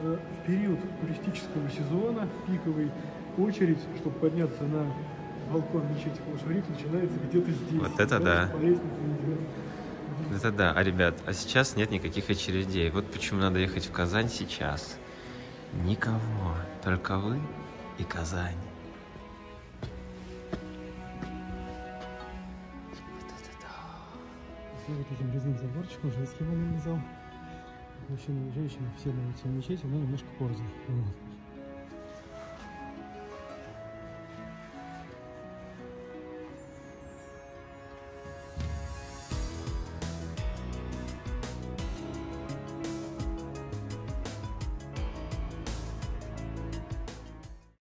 в период туристического сезона, пиковый, очередь, чтобы подняться на балкон мечети Кул-Шариф, начинается где-то здесь. Вот это да. По лестнице идет. Это да. А, ребят, а сейчас нет никаких очередей. Вот почему надо ехать в Казань сейчас. Никого. Только вы и Казань. Все вот этим резным заборчиком, женский молельный зал. Мужчины и женщины все на эти мечети, но немножко позже. Вот.